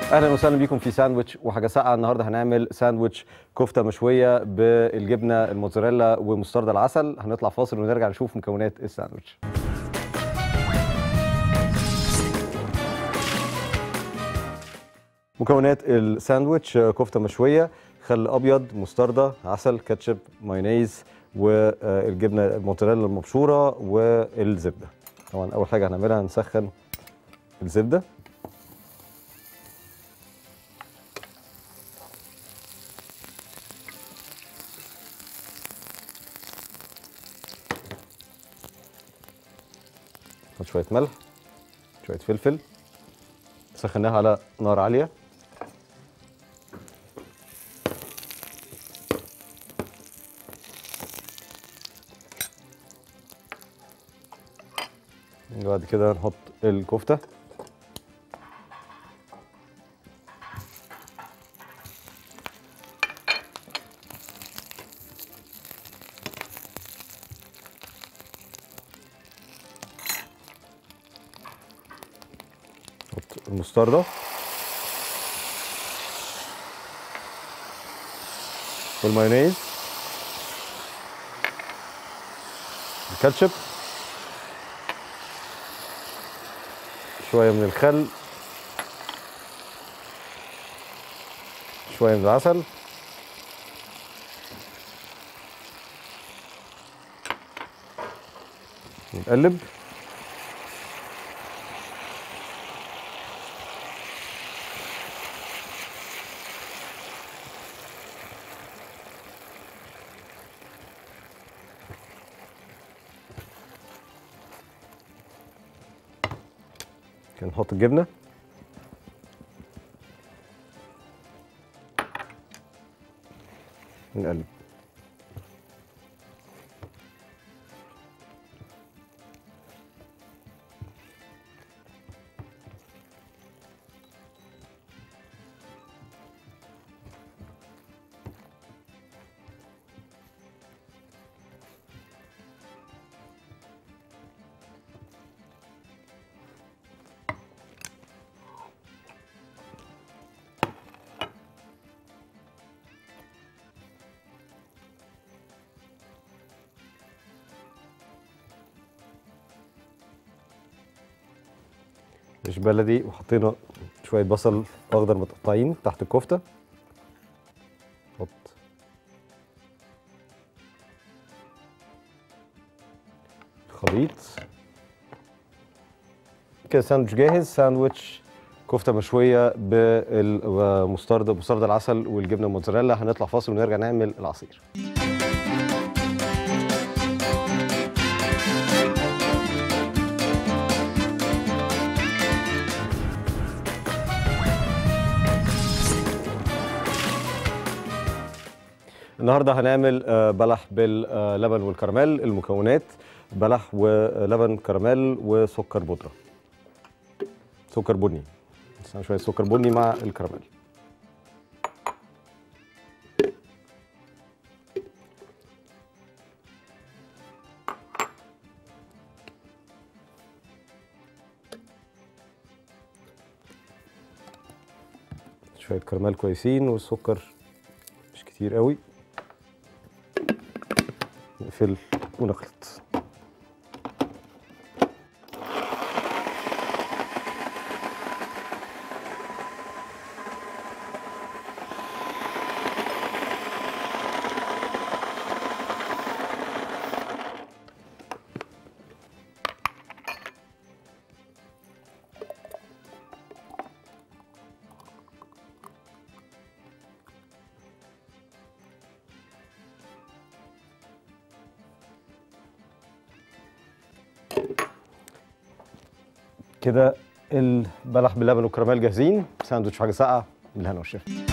اهلا وسهلا بيكم في ساندويتش وحاجه ساقعه. النهارده هنعمل ساندويتش كفته مشويه بالجبنه الموتزاريلا ومستردة العسل. هنطلع فاصل ونرجع نشوف مكونات الساندويتش. مكونات الساندويتش: كفته مشويه، خل ابيض، مستردة، عسل، كاتشب، مايونيز، والجبنه الموتزاريلا المبشوره والزبده. طبعا اول حاجه هنعملها هنسخن الزبده. نحط شويه ملح، شويه فلفل، سخناها على نار عاليه. بعد كده نحط الكفته. نحط المستردة والمايونيز، الكاتشب، شوية من الخل، شوية من العسل، نقلب. كده نحط الجبنة، نقلب. عيش بلدي، وحطينا شوية بصل أخضر متقطعين تحت الكفتة. نحط الخليط. كده ساندوتش جاهز. ساندوتش كفتة مشوية بالمستردة، مستردة العسل والجبنة الموتزاريلا. هنطلع فاصل ونرجع نعمل العصير. النهارده هنعمل بلح باللبن والكراميل. المكونات: بلح ولبن كراميل وسكر بودرة، سكر بني، شوية سكر بني مع الكراميل. شوية كراميل كويسين والسكر مش كتير قوي. نقفل ونخلط. كده البلح باللبن والكراميل جاهزين. ساندوتش حاجه ساقعه، بالهنا والشفا.